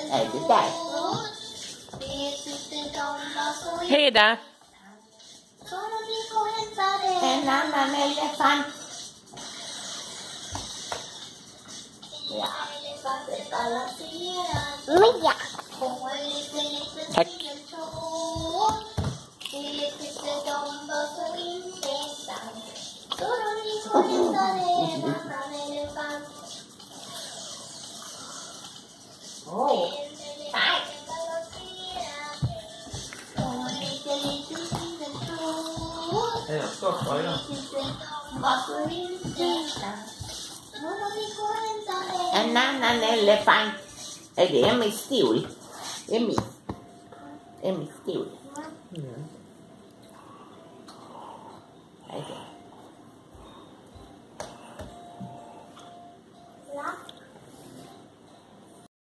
Dai. Heda. È nanna nell'elefante. Mia. Tack. Oh, dai. Non sto poi, no? È nanna nell'elefante. Ed è mi stiuli. E mi stiuli.